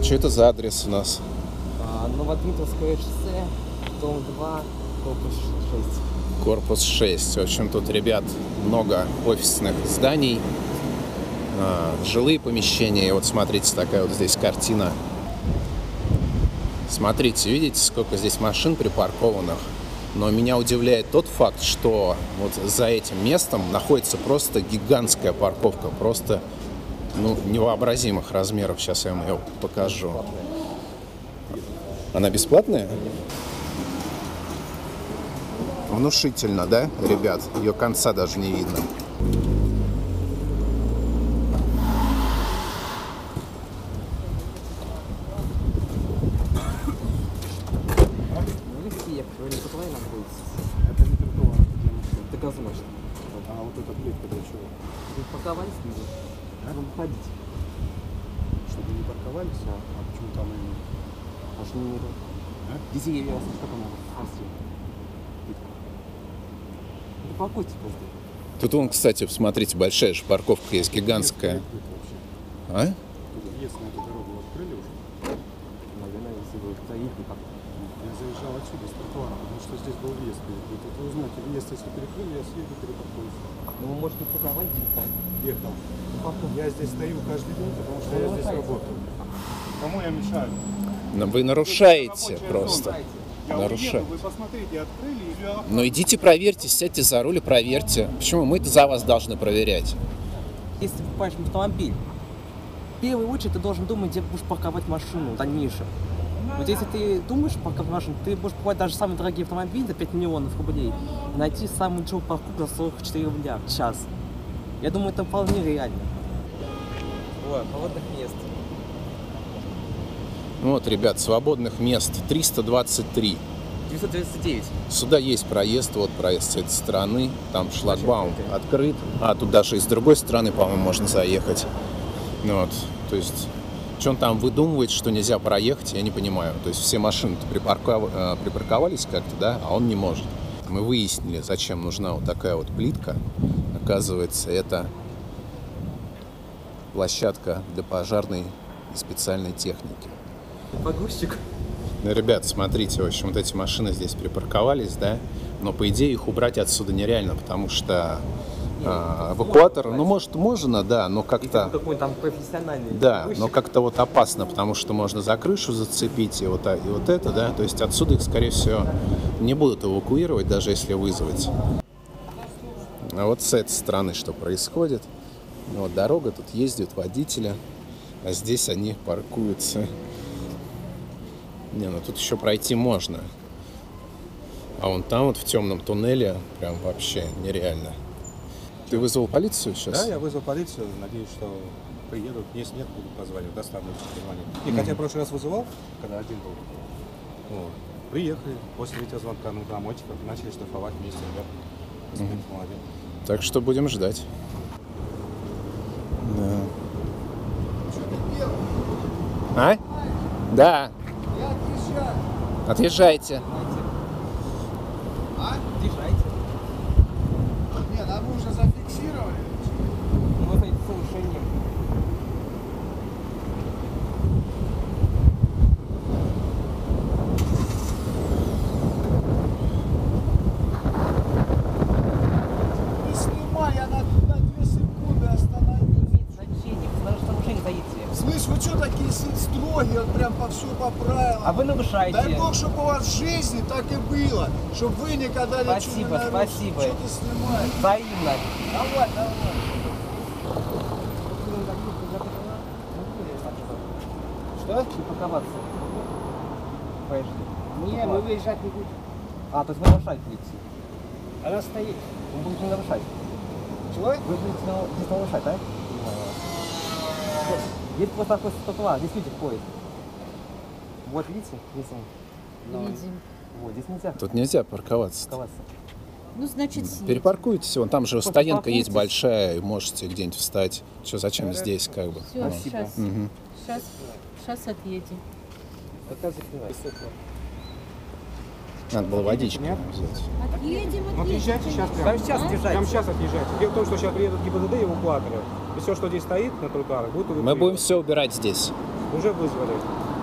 Что это за адрес у нас? Новодмитровское шоссе, дом 2, корпус 6. Корпус 6. В общем, тут, ребят, много офисных зданий, жилые помещения. И вот смотрите, такая вот здесь картина. Смотрите, видите, сколько здесь машин припаркованных. Но меня удивляет тот факт, что вот за этим местом находится просто гигантская парковка. Просто, невообразимых размеров. Сейчас я вам ее покажу. Она бесплатная? Внушительно, да, ребят? Ее конца даже не видно. Это не тротуар, для машин. Это газмашина. А вот эта плитка для чего? Вы парковались ниже? Вам ходить. Чтобы не парковались? А почему там именно? Аж не миру. Деревья, что там расти. Это паркуйте просто. Тут вон, кстати, посмотрите, большая же парковка есть, гигантская. А? Въезд на эту дорогу открыли уже? Наверное, если вы заедете как-то. Я заезжал отсюда, с тротуара, потому что здесь был въезд. Тут вы узнаете, въезд, если перекрыли, я съеду, перепаркуюсь. Ну, вы можете парковать где-то. Ехал. Я здесь стою каждый день, потому что я здесь работаю. Кому я мешаю? Но вы нарушаете просто. Нарушаете. Вы посмотрите, открыли и... Но идите проверьте, сядьте за руль и проверьте. Почему мы-то за вас должны проверять? Если ты покупаешь автомобиль, в первую очередь ты должен думать, где будешь парковать машину в дальнейшем. Вот если ты думаешь парковать машину, ты будешь покупать даже самые дорогие автомобили за 5 миллионов рублей и найти самую дешевую парковку за 44 рубля в час. Я думаю, это вполне реально. Ой, холодных мест. Вот, ребят, свободных мест 323. 939. Сюда есть проезд, вот проезд с этой стороны. Там шлагбаум открыт. А тут даже и с другой стороны, по-моему, можно заехать. Вот, то есть, что он там выдумывает, что нельзя проехать, я не понимаю. То есть все машины припарковались как-то, да, а он не может. Мы выяснили, зачем нужна вот такая вот плитка. Оказывается, это площадка для пожарной и специальной техники. Погрузчик. Ну, ребят, смотрите, в общем, вот эти машины здесь припарковались, да, но по идее их убрать отсюда нереально, потому что эвакуатор, ну, может, можно, да, но как-то... Какой там профессиональный. Да, но как-то вот опасно, потому что можно за крышу зацепить и вот это, да, то есть отсюда их, скорее всего, не будут эвакуировать, даже если вызвать. А вот с этой стороны что происходит? Вот дорога, тут ездят водители, а здесь они паркуются. Не, ну тут еще пройти можно. А вон там вот в темном туннеле прям вообще нереально. Ты вызвал полицию сейчас? Да, я вызвал полицию, надеюсь, что приедут. Если нет, буду позвонить, достану позвонить. И хотя я в прошлый раз вызывал, когда один был, вот, приехали после видеозвонка, домойчиков, начали штрафовать вместе, ребят. Молодец. Так что будем ждать. Да. А? Да. Отъезжайте. Отъезжайте. Нет, а мы уже зафиксировали. Ну, вот эти совершения. Не снимай, я на 2 секунды остановлюсь. Имеет значение, потому что нарушение заедете. Слышь, вы что такие строгие, вот прям по все по правилам? А вы нарушаете. Дай бог, чтобы у вас в жизни так и было, чтобы вы никогда ничего не Спасибо, нарушили. спасибо. Что ты снимаешь? Взаимно. Давай, давай. Что? Не парковаться. Поезжай. Не, мы выезжать не будем. А, то есть вы нарушать будете? Она стоит. Вы будете нарушать. Чего? Вы будете здесь нарушать, да? Здесь просто такой тротуар, здесь люди ходят. Вот, видите? Здесь он. Видим. Вот, здесь нельзя Тут нельзя парковаться. парковаться. Ну, значит, снизу. Перепаркуйтесь, вон там же Просто стоянка есть паркуйтесь. большая, и можете где-нибудь встать. Что, зачем здесь, как бы? Все, Спасибо. сейчас отъедем. Надо было водичку взять. Отъедем, Ну, отъезжайте сейчас прямо. Прямо сейчас отъезжайте. Прямо сейчас отъезжайте. Дело в том, что сейчас приедут ГИБДД и эвакуаторы. И все, что здесь стоит на тротуарах, будет Мы будем все убирать здесь. Уже вызвали.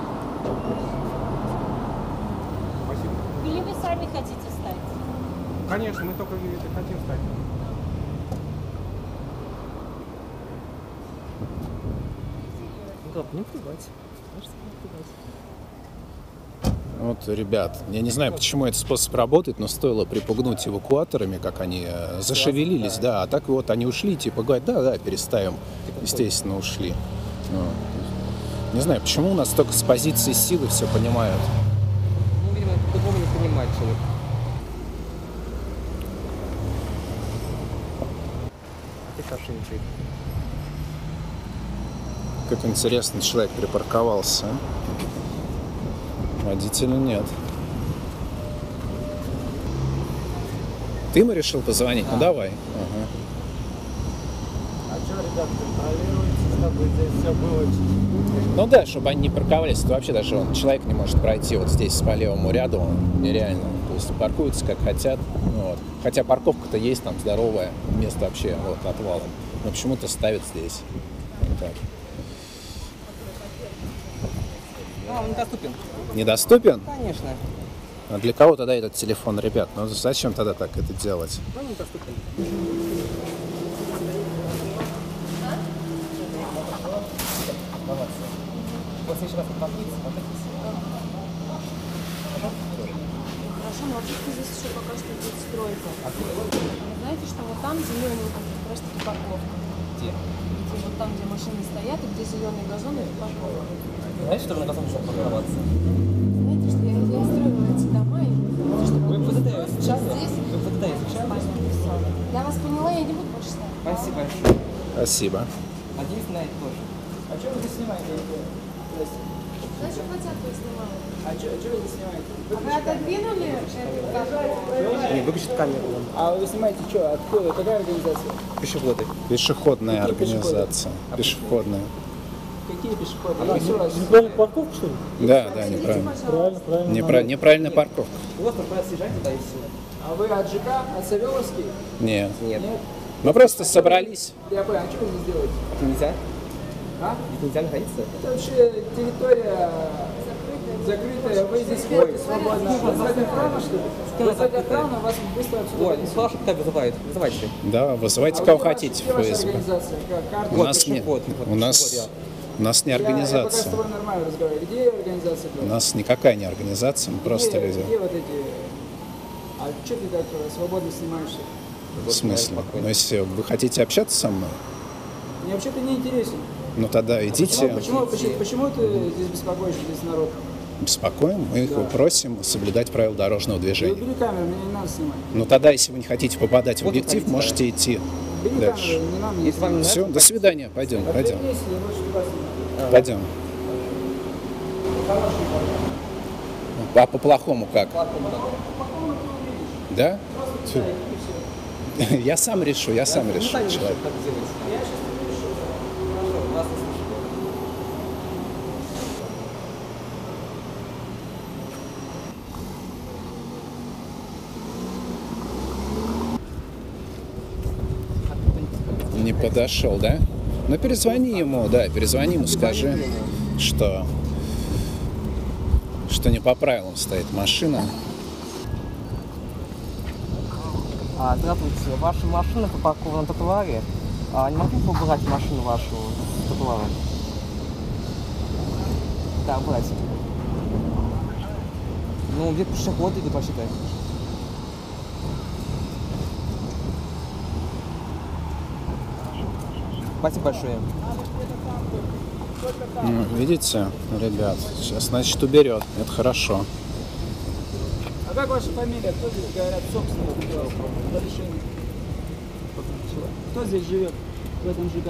Спасибо. Или вы сами хотите стать? Конечно, мы только это хотим стать. Гоп, не пугать. Можете не пугать. Вот, ребят, я не знаю, почему этот способ работает, но стоило припугнуть эвакуаторами, как они зашевелились, да, а так вот они ушли, типа, говорят, да, переставим. Естественно, ушли. Ну, не знаю, почему у нас только с позиции силы все понимают. Ну, видимо, по-другому не понимать человек. А ты хорошенький. Как интересно, человек припарковался. Водителя нет. Ты ему решил позвонить? Ну давай. Ага. А что, ребят, контролируете, чтобы здесь все было? Ну да, чтобы они не парковались, то вообще даже человек не может пройти вот здесь по левому ряду, нереально. То есть паркуются как хотят. Вот. Хотя парковка-то есть, там здоровое место вообще вот отвалом. Но почему-то ставят здесь. Вот так. А, он недоступен. Недоступен? Конечно. А для кого тогда этот телефон, ребят? Ну зачем тогда так это делать? Он недоступен. Вот следующий раз паркуется, паркуйтесь. Хорошо, но вообще здесь еще пока что будет стройка. Вы знаете, что вот там зелененькая как раз таки парковка. Где? Где вот там, где машины стоят, и где зеленый газон, это парковка. Знаете, что вы на газон нужно парковаться? Знаете, что я регистрировала эти дома, и чтобы Вы ПДД просто изучали? здесь. Вы ПДД изучали? Я вас поняла, я не буду больше ставить. Спасибо большое. Спасибо. Надеюсь на это тоже. А что вы здесь снимаете? Значит, хотят вы снимают. А что вы здесь снимаете? А вы отодвинули это? Не, выключит камеру. А вы снимаете что? Откуда? Какая организация? Пешеходы. Пешеходная Какие пешеходы? организация. Пешеходная. Какие пешеходы? Я еще раз. Неправильно парковка, что ли? Да, да, неправильно. Правильно, правильно. Неправильная парковка. У вас только съезжайте туда и все. А вы от ЖК, от Савеловский? Нет. Нет. Нет? Мы просто собрались. Я понял, а что вы здесь делаете? Это нельзя? А? Здесь нельзя находиться? Это вообще территория закрытая, вы здесь ходите свободно. Вы знаете охрану, что ли? Вы знаете охрану, вас быстро отсюда Ой, ну вынесут. слава, что так вызывают. Вызывайте. Да, вызывайте А кого где ваша- хотите где в ваша ФСБ. организация? Карта? У нас не, пешеход, вот у нас, пешеход у нас не Я пока с организация. тобой нормально разговариваю. Где организация? У нас никакая не организация, мы просто где, люди. Где вот эти... А что ты так свободно снимаешься? В смысле? Ну, если вы хотите общаться со мной, Мне вообще-то не интересен. ну тогда идите, Почему ты здесь беспокоишь здесь народ? беспокоим, мы их Да. просим соблюдать правила дорожного Ты движения. убери камеру, мне не надо снимать. Ну тогда, если вы не хотите попадать в Вот объектив, уходите, можете идти Убери дальше. камеру, не надо мне Если вам не снимать. Все, до свидания, пойдем, пойдем, Отвернись, я больше туда снимаю. пойдем. А по-плохому как? Да? Тьфу. Я сам решу, Ну, человек. как делать? Хорошо, вас не слышу. Не подошел, да? Ну перезвони ему, да, перезвони ему, скажи, что не по правилам стоит машина. Здравствуйте, ваша машина припаркована на тротуаре. Не могли бы вы убрать машину вашу с тротуара? Да, убрать. Ну, где пешеходы идут вообще-то? Спасибо большое. Ну, видите, ребят, сейчас, значит, уберет. Это хорошо. А как ваша фамилия? Кто здесь, говорят, собственник разрешение? Кто здесь живет в этом ЖК?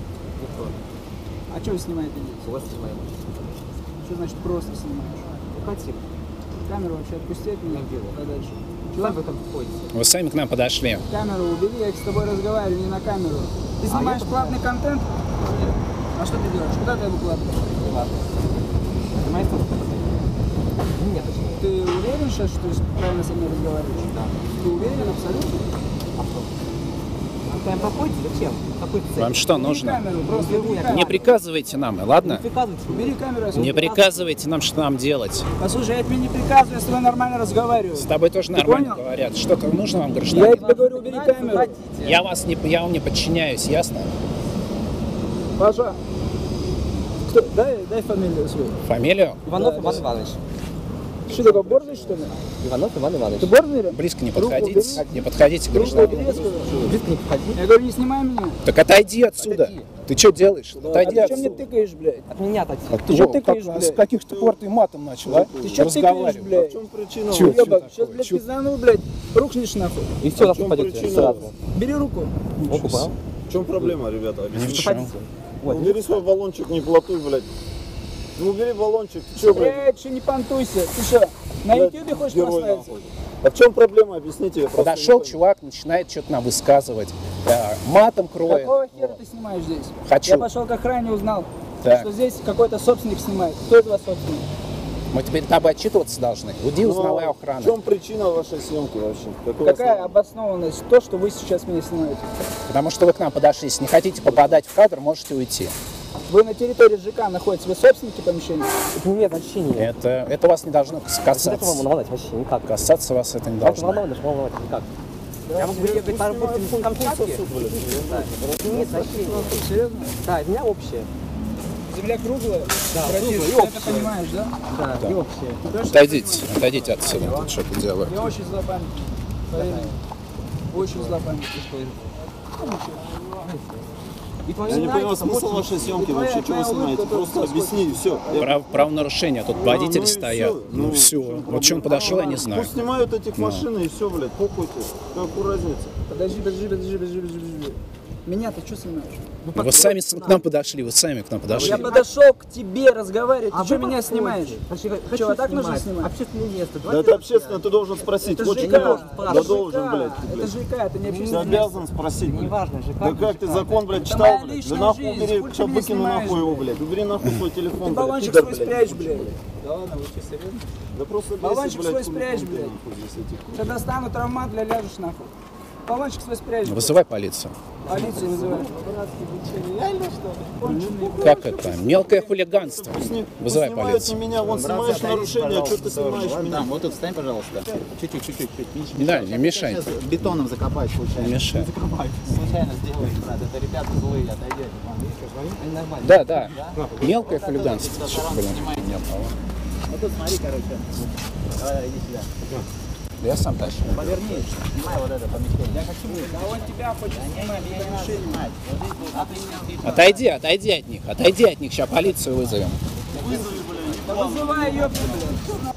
А что вы снимаете здесь? У вас снимаем. Что значит просто снимаешь? Хотим. Камеру вообще отпусти от меня, Не делаю. а дальше. Куда вы там ходите? Вы сами к нам подошли. Камеру убери, я с тобой разговариваю, не на камеру. Ты снимаешь я платный контент? А что ты делаешь? Куда ты выкладываешь? Ладно. Понимаете, что Нет, почему? Ты уверен сейчас, что ты правильно со мной разговариваешь? Да. Ты уверен абсолютно? А что? Прям проходите? Зачем? Какой цель? Вам что Убери нужно? камеру, просто убери камеру. Не приказывайте нам, ладно? Приказывайте. Убери камеру. Не приказывайте нам, что нам делать. Послушай, я тебе не приказываю, я с тобой нормально разговариваю. С тобой тоже Ты нормально понял? говорят. Что-то нужно вам, Я гражданин? тебе говорю, убери камеру. Я вам не подчиняюсь, ясно? Паша, кто? Дай фамилию свою. Фамилию? Иванов Иван Иванович. Что такое, борзый, что ли? Иванов Иван Иванович. Ты борзый или? Близко не Руку подходите. убери. Не подходите, Руку гражданин. убери, я сказал. Близко не подходи. Я говорю, не снимай меня. Так отойди отсюда. Отойди. Ты что делаешь? А Отойди ты что мне отсюда. тыкаешь, блядь? От меня отойти. Ты что тыкаешь, С блядь? каких ты пор ты матом начал, а? Ты что тыкаешь, блядь? Чё Уёбок, такое? сейчас, блядь, Чё? пиздану, блядь, рухнешь нахуй. И все, нас упадете сразу. Бери руку. Руку, понял? В чем проблема, ребята? Ни в Объясните. чем. Вот. Убери свой баллончик, не платуй, блядь. Ну убери баллончик, ты что, блядь? Блядь, что не понтуйся. Ты что, на Блядь, ютубе хочешь герой, прославиться? нахуй. А в чем проблема, объясните. Я просто Подошел не понял. чувак, начинает что-то нам высказывать. Матом кроет. Какого хера ты снимаешь здесь? Хочу. Я пошел к охране, узнал, Так. что здесь какой-то собственник снимает. Кто это у вас собственник? Мы теперь тобой отчитываться должны. Уйди, Ну, узнавай В охрану. чем причина вашей съемки вообще? Какое Какая основание? обоснованность то, что вы сейчас меня снимаете? Потому что вы к нам подошли. Если не хотите попадать в кадр, можете уйти. Вы на территории ЖК находитесь, вы собственники помещения? Это не имеет значения. Это вас не должно Это вам касаться. волновать вообще никак. Касаться вас это не Это должно. волновать, даже волновать никак. Я могу ехать по работе в Камчатке. Да, это не имеет значения. Серьезно? Да, у меня общее. Земля круглая? Да, Братиш, круглая, ты это общая. понимаешь, да? Да, и общее. Ты точно Отойдите, отойдите отсюда. Тут что-то делают. Я очень злопамятный. Поверь мне. Очень злопамятный. Я не понял смысл вашей съемки твоя- вообще, что вы твоя снимаете. улыбка Просто тоже объясни, все. Правонарушение. Тут водители ну и стоят. всё. Ну Ну, все. в чём Вот что он подошел, я не знаю. Пусть снимают этих машин и все, блядь, похуйте. Какую разницу? Подожди. Меня ты что снимаешь? Вы сами к нам подошли, вы сами к нам подошли. Я подошел к тебе разговаривать, ты что меня снимаешь? Хочу Что, вот так нужно снимать? Общественное место. Да это общественно, ты должен спросить. Это Вот ЖК, не должен. это Да ЖК, должен, блядь. это ЖК, это не Ты общественное место. обязан спросить, блядь. Неважно, ЖК. Да как ты закон, блядь, Это читал, моя блядь? Да личная нахуй жизнь, убери, сколько сейчас ты меня выкину снимаешь, нахуй его, блядь. Убери нахуй свой Ты телефон, блядь. баллончик пидор, свой блядь. спрячь, блядь. Да ладно, вы что, серьезно? Да просто бесит, Баллончик блядь, свой хули спрячь, ты, блядь. нахуй, здесь этих. Сейчас достану травмат, бля, ляжешь нахуй. Баллончик свой спрячь. блядь. Вызывай полицию. Полицию вызывай. Как это? Мелкое хулиганство. Пусть Вызывай снимают полицию. не меня, вон снимаешь нарушение, а что ты снимаешь меня? Вот тут встань, пожалуйста. Чуть-чуть. меньше. Да, не мешай. Сейчас бетоном закопать случайно. Не мешай. Закопать. Случайно сделаешь, брат. Это ребята злые, отойди. Они нормально. Да. Мелкое хулиганство. Чё, блин. Вот тут смотри, короче. Давай, иди сюда. Да я сам тащу. Повернись, снимай вот это помещение. Я хочу. А он тебя хочет снимать, я не снимать. Отойди от них. Отойди от них. Сейчас полицию вызовем. Да вызывай, ёпта, блядь.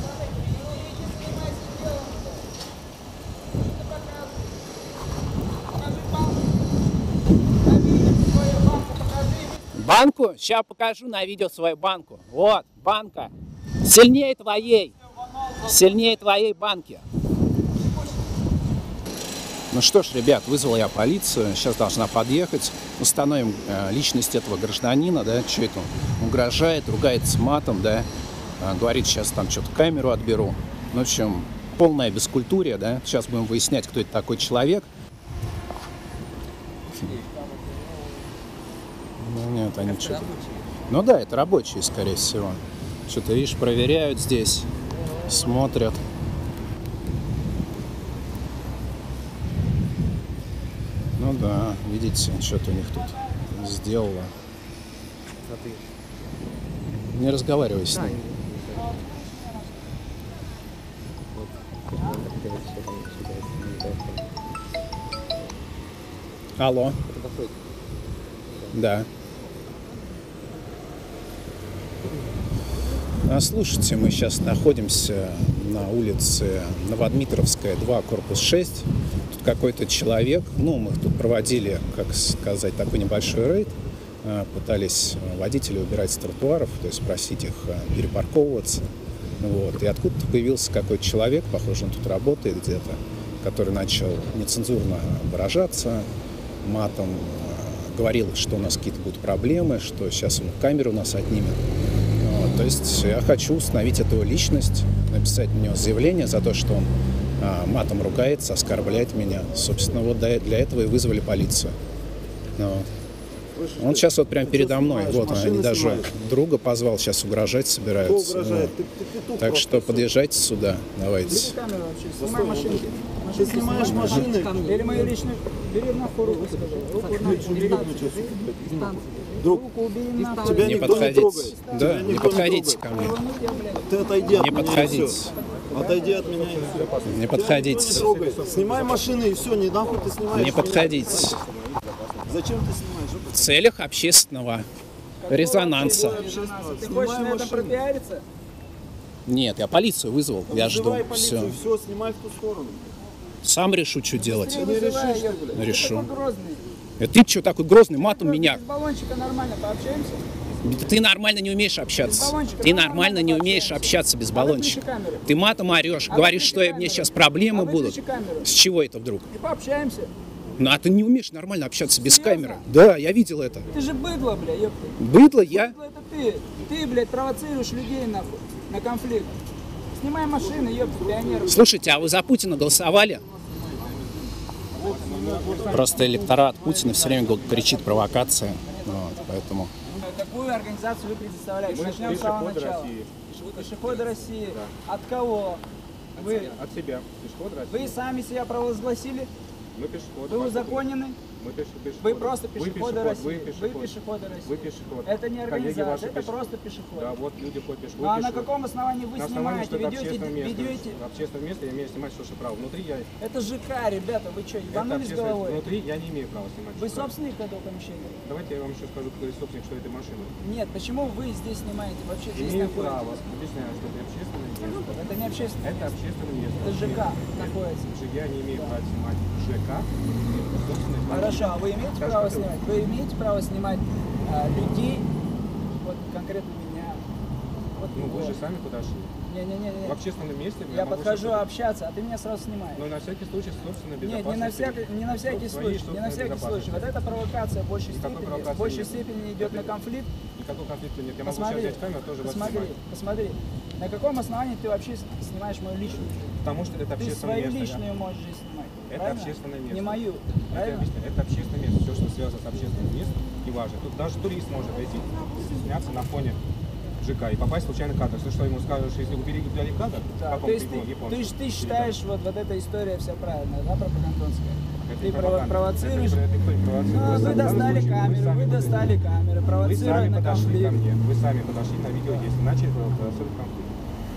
Банку? Сейчас покажу на видео свою банку. Вот, банка. Сильнее твоей. Сильнее твоей банки. Ну что ж, ребят, вызвал я полицию. Сейчас должна подъехать. Установим личность этого гражданина, да, что это он угрожает, ругается матом, да. Говорит, сейчас там что-то камеру отберу. Ну, в общем, полная бескультурия, да. Сейчас будем выяснять, кто это такой человек. Ну, нет, они что-то... Ну да, это рабочие, скорее всего. Что-то, видишь, проверяют здесь, смотрят. Ну да, видите, что-то у них тут сделало. Не разговаривай с ним. Алло. Да. Слушайте, мы сейчас находимся на улице Новодмитровская, 2, корпус 6. Тут какой-то человек, ну, мы тут проводили, как сказать, такой небольшой рейд. Пытались водителей убирать с тротуаров, то есть просить их перепарковываться. Вот. И откуда-то появился какой-то человек, похоже, он тут работает где-то, который начал нецензурно выражаться, матом, говорил, что у нас какие-то будут проблемы, что сейчас он камеру у нас отнимет. Вот. То есть я хочу установить эту личность, написать на него заявление за то, что он матом ругается, оскорбляет меня. Собственно, вот для этого и вызвали полицию. Вот. Он сейчас вот прямо передо мной. Вот они даже друга позвал, сейчас угрожать собираются. Вот. Так что подъезжайте сюда, давайте. Камеру вообще, снимай машинки. Ты снимаешь машины? Бери мою личную, бери нахуй руку, сказал. Руку нахуй, бери. Друг, Руку убери нахуй. тебя Не никто не подходите. трогает. Да, Тебя не никто подходите ко трогает. мне. Ты отойди от Не меня и подходите. все. Отойди от меня и все. Не Не подходите. трогай. Снимай машины и все, не нахуй ты снимаешь. Не подходите. Зачем ты снимаешь? В целях общественного резонанса. Ты хочешь на этом пропиариться? Нет, я полицию вызвал, я жду. Вызывай полицию, Все. все, снимай в ту сторону. Сам решу, что делать. Не вызывай, ёпта. Ты Решу. такой грозный. Ты что такой грозный, матом меня? Без баллончика нормально пообщаемся? Ты нормально не умеешь общаться. баллончика Ты нормально нормально не умеешь общаться без баллончика. камеру. Ты матом орешь, говоришь, что выключи мне камеру. сейчас проблемы будут. Выключи камеру. С чего это вдруг? И пообщаемся. Ну а ты не умеешь нормально общаться без Серьезно? камеры. Да, я видел это. Ты же быдло, бля, ёпта. Быдло я. Быдло это ты. Ты, блядь, провоцируешь людей, нахуй, на конфликт. Снимай машины, ёпта, пионер. Слушайте, а вы за Путина голосовали? Просто электорат Путина все время кричит провокация. Вот, поэтому... Какую организацию вы представляете? Начнем с самого начала. Пешеходы России. От кого? Вы, От себя. Пешеход России. вы сами себя провозгласили? Мы пешеходы. Вы узаконены? Мы пешеходы. Вы просто пешеходы России. Вы пешеходы. Вы пешеходы России. Вы пешеходы. Это не Коллеги ваши организация, это пеш- просто пешеходы. Да, вот люди ходят пешеходы. Ну а на пешеходы. каком основании вы На основании, снимаете, что это ведете, общественное место. ведете? В общественном месте я имею снимать что право. Внутри я... Это ЖК, ребята, вы что, Это ебанулись общественное... головой? Внутри я не имею права снимать. Вы что право. собственник этого помещения? Давайте я вам еще скажу, кто есть собственник, что этой машины. Нет, почему вы здесь снимаете? Вообще здесь Имею находитесь? право. Объясняю, что это общественное место. Это не общественное Это место. общественное место. Это ЖК находится. Я не имею права снимать ЖК. собственность. Хорошо, а вы имеете Да, право что ты? снимать? Вы имеете право снимать людей, вот конкретно меня? Вот Ну, вы вот. же сами подошли. Не-не-не. В общественном месте Я могу подхожу что-то- общаться, а ты меня сразу снимаешь. Но на всякий случай собственной Нет, безопасности. не на всякий Своей случай, не на собственной всякий случай. Вот безопасности. эта провокация в большей Никакой степени, провокации в большей нет. степени идет на конфликт. Никакого конфликта нет. Я могу сейчас Посмотри, взять камеру, тоже вас посмотри, снимать. посмотри. На каком основании ты вообще снимаешь мою личную? Потому что это Ты общественное свою место. личную можешь здесь снимать. Это правильно? общественное место. Не мою. Это, Правильно? объясняю, это общественное место. Все, что связано с общественным местом, неважно. Тут даже турист может пойти, сняться на фоне ЖК и попасть в случайный кадр. Если что, ему скажешь, если убери кадр, Да, как то есть ты считаешь, вот эта история вся правильная, да, пропагандонская? Ты провоцируешь. Ну, вы достали камеру, вы достали камеру, Вы провоцируя сами на подошли ко конфликт. мне, вы сами подошли на видео есть, начали провоцировать конфликт.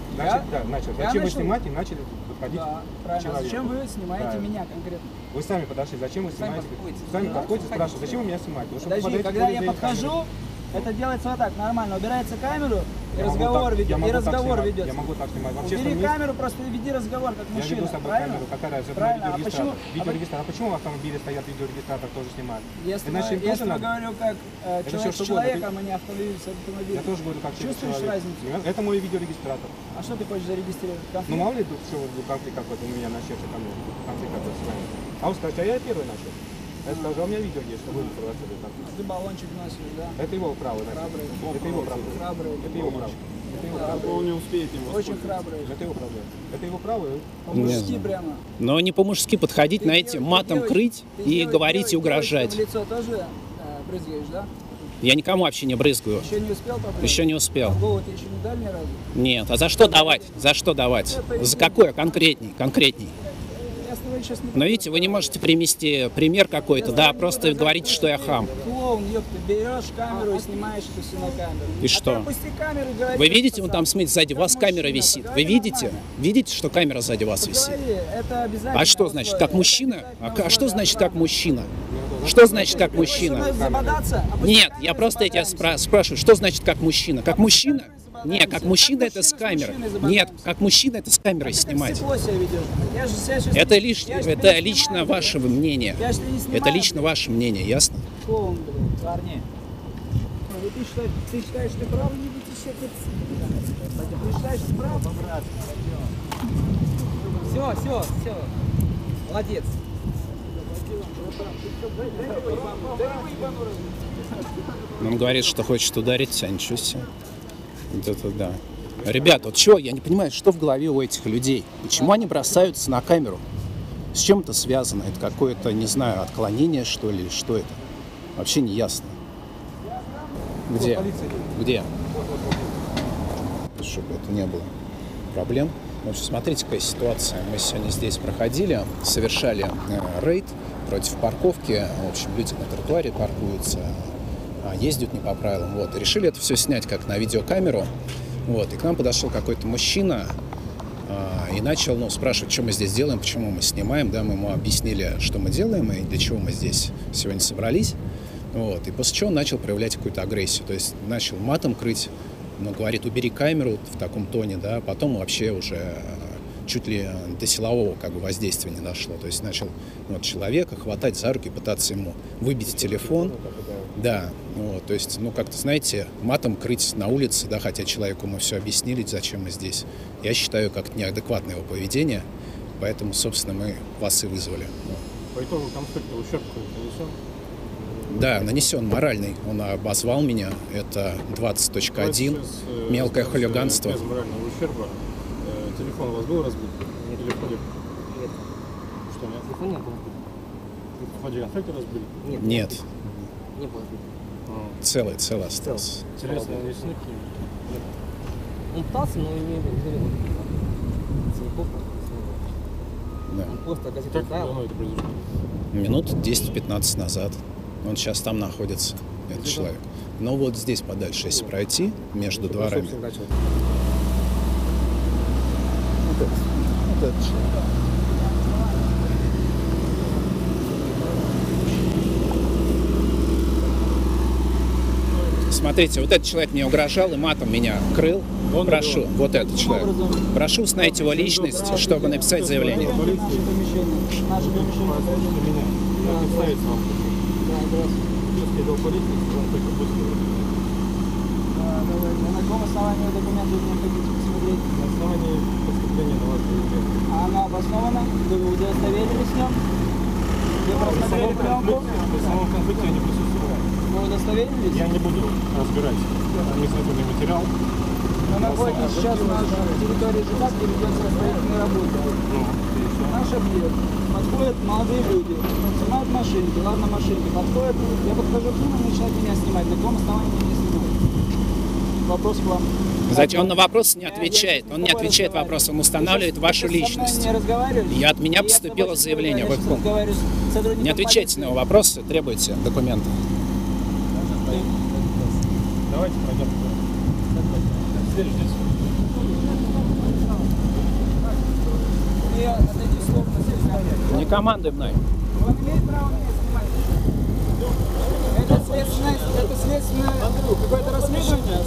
Начали. Я Зачем вы начал? снимать и начали подходить Да, к правильно. А человеку? зачем вы снимаете Правильно. меня конкретно? Вы сами подошли, зачем вы снимаете? подходите. Сами подходите, спрашиваете, зачем вы меня снимаете? Потому что Подожди, попадаете когда в я поле подхожу, это делается вот так, нормально. Убирается камеру, и Я могу разговор так- ведет, я и могу так разговор снимать, ведется. Я могу так снимать. В Убери общественном месте камеру, просто веди разговор как я мужчина, веду с собой правильно? камеру, какая разница, это Правильно, а видеорегистратор. почему- Видеорегистратор. А почему в автомобиле стоят видеорегистратор, тоже снимают? Если Иначе им мы тоже надо. говорю как Это человек всё, с что угодно. человеком, а не автомобиль с автомобилем. Я тоже говорю, как Чувствуешь человек. разницу? Это мой видеорегистратор. А что ты хочешь зарегистрировать? Конфликт? Ну мало ли тут что конфликт какой-то у меня начнется ко мне. Конфликт какой-то с вами. А вы скажете, а я первый начал. Я скажу, а у меня видео есть, что вы провоцируете конфликт. Ты баллончик носишь, да? Это его право, значит. Храбрый. Это его право. Храбрый. Это его право. Это его право. Он не успеет им Очень храбрый. Это его право. Это его право. По-мужски знаю. прямо. Но не по-мужски подходить, знаете, матом крыть и говорить и угрожать. В лицо тоже брызгаешь, да? Я никому вообще не брызгаю. Еще не успел попробовать? Еще не успел. В голову ты еще не дали ни разу? Нет, а за что давать? За что давать? За какое конкретней? Конкретней. Я с тобой сейчас не... Но видите, вы не можете привести пример какой-то, да, просто говорите, что я хам. Клоун, ёпта, берешь камеру и снимаешь это все на камеру. И А что? ты опусти камеру и говори, Вы видите, что вон там, смотрите, сзади вас как камера мужчина, висит. Вы поговори видите? нормально. Видите, что камера сзади вас висит? Поговори, это обязательно. А что значит, как условие. мужчина? Это А обязательно что условие. значит, как мужчина? Что значит, как Ты хочешь со мужчина? мной забодаться? Опусти Нет, камеру я и просто тебя забодаемся. спрашиваю, что значит, как мужчина? Как мужчина? Нет, как мужчина Как это с мужчина с камеры. мужчиной забодаемся. Нет, как мужчина это с камерой Ты как снимать. стекло себя ведешь. Я же себя сейчас Это не- лишь, я же тебя это не лично снимаю, ваше блядь. мнение. Я же тебя не снимаю, Это лично блядь. ваше мнение, ясно? Клоун, блядь, парни. Ну, ты считаешь, ты прав, не будь еще ты считаешь, ты прав? Брат. Все. Молодец. Он говорит, что хочет ударить, а ничего себе. Вот это да. Ребят, вот что, я не понимаю, что в голове у этих людей? Почему они бросаются на камеру? С чем это связано? Это какое-то, не знаю, отклонение, что ли, или что это? Вообще не ясно. Где? Где? Чтобы это не было проблем. В общем, смотрите, какая ситуация. Мы сегодня здесь проходили, совершали рейд против парковки. В общем, люди на тротуаре паркуются, ездят не по правилам. Вот. И решили это все снять как на видеокамеру. Вот. И к нам подошел какой-то мужчина и начал спрашивать, что мы здесь делаем, почему мы снимаем. Да, мы ему объяснили, что мы делаем и для чего мы здесь сегодня собрались. Вот. И после чего он начал проявлять какую-то агрессию. То есть начал матом крыть. Но говорит, убери камеру в таком тоне, да, потом вообще уже чуть ли до силового воздействия не дошло. То есть начал человека хватать за руки, пытаться ему выбить телефон. Да, вот, то есть, как-то, знаете, матом крыть на улице, да, хотя человеку мы все объяснили, зачем мы здесь. Я считаю, как неадекватное его поведение, поэтому, собственно, мы вас и вызвали. По итогу конфликта ущерб нанесен? Да, нанесен моральный. Он обозвал меня. Это 20.1. Мелкое хулиганство. Без морального ущерба. Телефон у вас был разбит? Нет. Или в ходе? Нет. Что, нет? Телефон не был разбит. В ходе конфликта разбили? Нет. Нет. Не был разбит. Целый остался. Интересно, нанесены какие? Нет. Он пытался, но не говорил. Да. Он просто газету Как отправил. давно это произошло? Минут 10-15 назад. Он сейчас там находится, этот человек. Но вот здесь подальше, если пройти, между дворами. Вот этот человек. Смотрите, вот этот человек мне угрожал и матом меня крыл. Прошу, вот этот человек. Прошу установить его личность, чтобы написать заявление. Наше помещение. Наше помещение. Представиться вам. Если это полиции, вам только пустили. Давайте. На каком основании документы вы хотите посмотреть? На основании поступления на ваше заявление. А оно обосновано? Вы удостоверились в нем? Вы просмотрели пленку? При самом конфликте я не присутствовал. Вы удостоверились? Я не буду разбирать административный материал. Мы находимся сейчас на территории ЖК, где ведется строительная работа. Наш объект. Подходят молодые люди, снимают машинки, ладно, машинки подходят. Я подхожу к ним и начинают меня снимать. На каком основании меня снимают? Вопрос к вам. Зачем он на вопрос не отвечает? Он не отвечает на вопрос, он устанавливает вашу личность. Не От меня поступило заявление в ИКУ. Не отвечайте на его вопросы, требуйте документы. Давайте пройдем. Здесь. Не командуй мной. Он имеет право меня снимать. Это следственное какое-то расследование.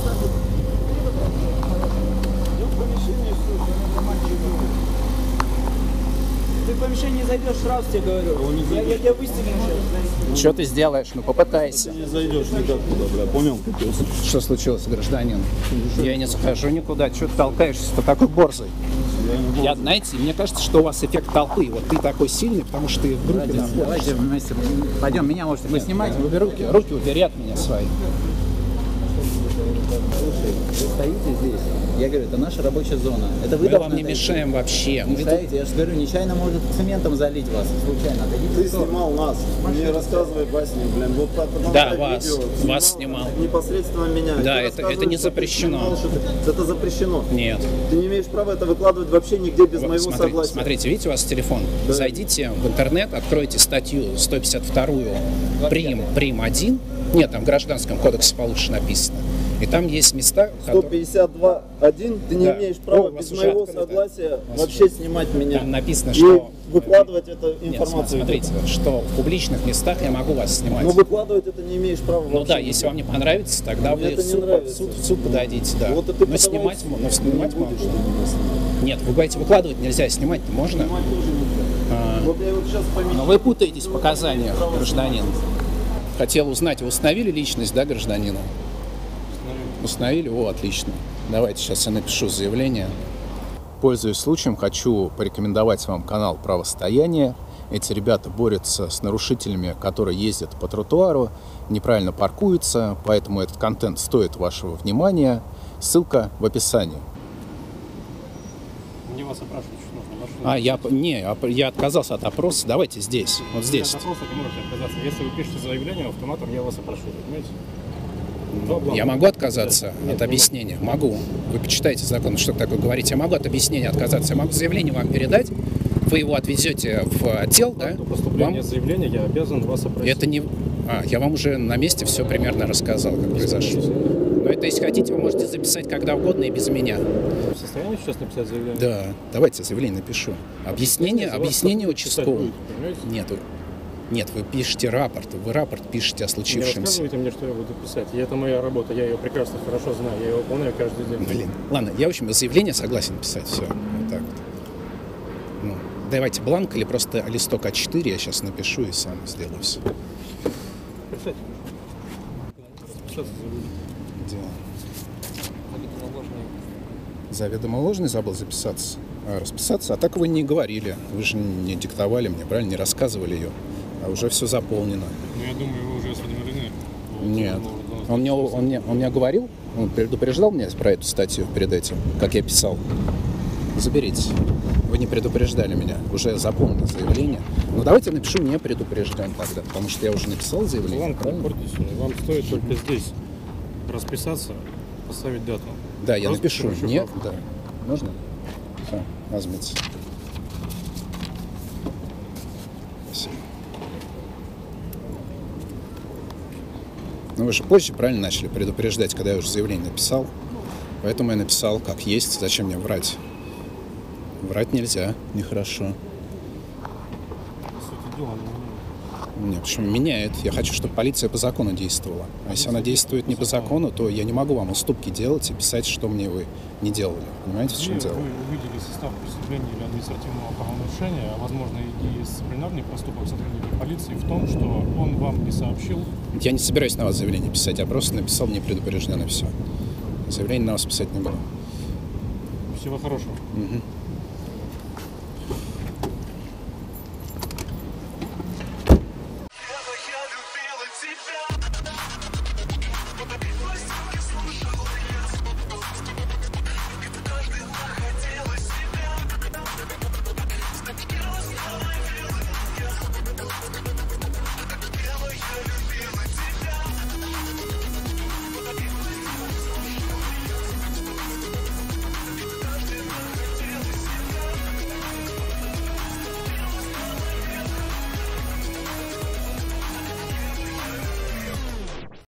Ты в помещение не зайдешь, сразу тебе говорю. Я тебя выстегну сейчас. Что ты сделаешь? Ну попытайся. Не зайдешь никак туда, бля, понял? Что случилось, гражданин? Я не захожу никуда. Что ты толкаешься-то такой борзый? Я, знаете, мне кажется, что у вас эффект толпы. Вот ты такой сильный, потому что ты в группе находишься. Давайте вместе. Пойдем, меня можете вы снимать? Руки убери от меня свои. Слушай, вы стоите здесь. Я говорю, это наша рабочая зона. Это вы Мы вам должны не отойти. мешаем вообще. Не Мы стоите, я же говорю, нечаянно может цементом залить вас. Случайно. Отойдите Ты в сторону. снимал нас. Мне рассказывай басни, блин. Вот потом Да, так вас. видео Вас снимал. Непосредственно меня. Да, Ты это рассказываешь, не что ты запрещено. снимал, что это запрещено. Нет. Ты не имеешь права это выкладывать вообще нигде без моего согласия. Смотрите, видите, у вас телефон. Да. Зайдите в интернет, откройте статью 152 прим 1. Нет, там в Гражданском кодексе получше написано. И там есть места, которые... 152.1, ты не Да. имеешь права О, у вас без уже моего открыто. согласия У вас вообще уже- снимать меня. Там написано, и что... выкладывать эту Нет, информацию. смотрите, что в публичных местах я могу вас снимать. Но выкладывать это не имеешь права Ну вообще. да, если вам не понравится, тогда Мне вы это в не суд, нравится. в суд подадите, да. Вот и ты Но подавай снимать, в суд. но снимать Не можно. будешь ты меня Нет, вы говорите, выкладывать нельзя, снимать можно. снимать тоже нельзя. Вот я вот сейчас Но вы путаетесь в показаниях, гражданин. Хотел узнать, вы установили личность, да, гражданина? Установили? О, отлично. Давайте сейчас я напишу заявление. Пользуясь случаем, хочу порекомендовать вам канал «Правостояние». Эти ребята борются с нарушителями, которые ездят по тротуару, неправильно паркуются, поэтому этот контент стоит вашего внимания. Ссылка в описании. Мне вас опрашивать что нужно. Я отказался от опроса. Давайте здесь, вот здесь. От опроса не можете отказаться. Если вы пишете заявление, автоматом я вас опрошу, понимаете? Я могу отказаться от объяснения? Могу. Вы почитайте закон, что такое говорить. Я могу от объяснения отказаться. Я могу заявление вам передать. Вы его отвезете в отдел, да? До поступления заявления я обязан вас опросить. Это не... я вам уже на месте все примерно рассказал, как произошло. Но это, если хотите, вы можете записать когда угодно и без меня. В состоянии сейчас написать заявление? Да. Давайте заявление напишу. Объяснение участковому. Нет, вы пишете рапорт. Вы рапорт пишете о Не случившемся. рассказывайте мне, что я буду писать. И это моя работа, я ее прекрасно, хорошо знаю. Я ее выполняю каждый день. Блин. Ладно, я, в общем, заявление согласен писать. Все. Вот так вот. Ну, давайте бланк или просто листок А4 я сейчас напишу и сам сделаю все. Писать. Расписаться Дело. Заведомо ложный забыл записаться. Расписаться. А так вы не говорили. Вы же не диктовали мне, правильно? Не рассказывали ее. А уже все заполнено. Ну, я думаю, вы уже осведомлены. Нет. Он мне говорил, он предупреждал меня про эту статью перед этим, как я писал. Заберите. Вы не предупреждали меня. Уже заполнено заявление. Ну, давайте напишу «не предупрежден» тогда, потому что я уже написал заявление. Вам стоит только здесь расписаться, поставить дату. Да, я Просто напишу. хорошо. Нет, да. Можно? Все, возьмите. Спасибо. Ну, вы же позже правильно начали предупреждать, когда я уже заявление написал. Поэтому я написал как есть. Зачем мне врать? Врать нельзя, нехорошо. По сути дела, Нет, почему меняет? Я хочу, чтобы полиция по закону действовала. А если она действует не по закону, то я не могу вам уступки делать и писать, что мне вы не делали. Понимаете, в чем дело? Вы увидели состав преступления или административного правонарушения, а возможно и дисциплинарный проступок сотрудника полиции в том, что он вам не сообщил. Я не собираюсь на вас заявление писать, я просто написал «не предупрежден» и все. Заявление на вас писать не буду. Всего хорошего. Угу.